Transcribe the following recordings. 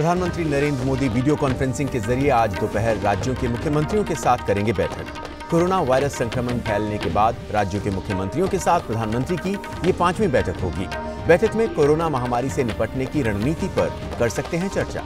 प्रधानमंत्री Narendra Modi video conferencing के जरिए आज दोपहर राज्यों के मुख्यमंत्रियों के साथ करेंगे बैठक। कोरोना वायरस संक्रमण फैलने के बाद राज्यों के मुख्यमंत्रियों के साथ प्रधानमंत्री की ये 5वीं बैठक होगी। बैठक में कोरोना महामारी से निपटने की रणनीति पर कर सकते हैं चर्चा।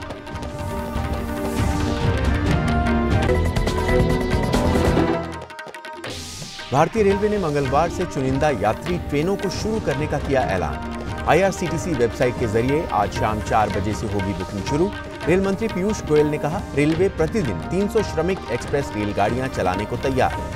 भारतीय रेलवे ने मंगलवार से चुनिंदा यात्री ट्रेनों को शुरू करने का किया ऐलान। IRCTC वेबसाइट के जरिए आज शाम 4 बजे से होगी बुकिंग शुरू। रेल मंत्री पीयूष गोयल ने कहा, रेलवे प्रतिदिन 300 श्रमिक एक्सप्रेस रेलगाड़ियां चलाने को तैयार है।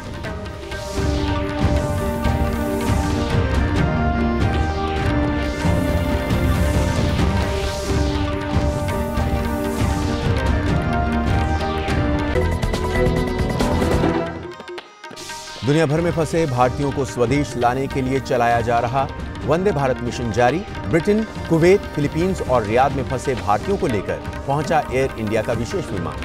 दुनिया भर में फंसे भारतीयों को स्वदेश लाने के लिए चलाया जा रहा वंदे भारत मिशन जारी। ब्रिटेन, कुवैत, फिलीपींस और रियाद में फंसे भारतीयों को लेकर पहुंचा एयर इंडिया का विशेष विमान।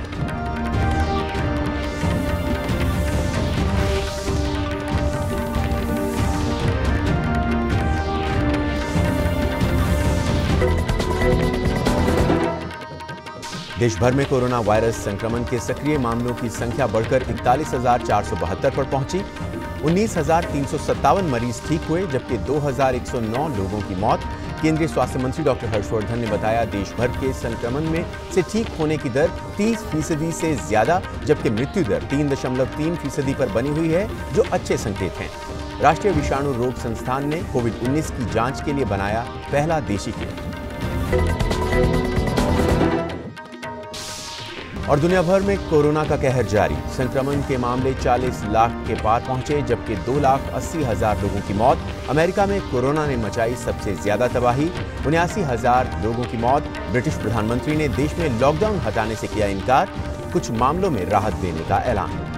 देश भर में कोरोना वायरस संक्रमण के सक्रिय मामलों की संख्या बढ़कर 41,472 पर पहुंची। 19,357 मरीज ठीक हुए, जबकि 2,109 लोगों की मौत। केंद्रीय स्वास्थ्य मंत्री डॉक्टर हर्षवर्धन ने बताया, देश भर के संक्रमण में से ठीक होने की दर 30% से ज्यादा, जबकि मृत्यु दर 3.3% पर बनी हुई है, जो अच्छे संकेत हैं। राष्ट्रीय विषाणु रोग संस्थान ने कोविड-19 की जांच के लिए बनाया पहला देशी किट। और दुनिया भर में कोरोना का कहर जारी। संक्रमण के मामले 40 लाख के पार पहुंचे, जबकि 2,80,000 लोगों की मौत। अमेरिका में कोरोना ने मचाई सबसे ज्यादा तबाही, 79,000 लोगों की मौत। ब्रिटिश प्रधानमंत्री ने देश में लॉकडाउन हटाने से किया इनकार, कुछ मामलों में राहत देने का ऐलान।